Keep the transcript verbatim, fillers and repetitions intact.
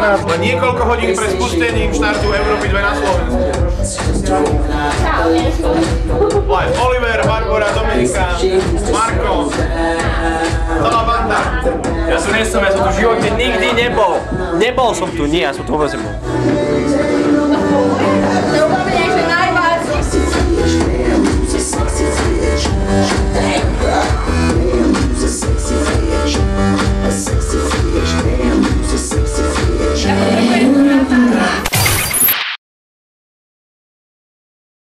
Len niekoľko hodín pred spustením štartu Európy dva na Slovensku. Live Oliver, Barbora, Dominika, Marko, celá banda. Ja tu nesom, ja som tu v živote nikdy nebol. Nebol som tu, nie, ja som tu vôbec nebol.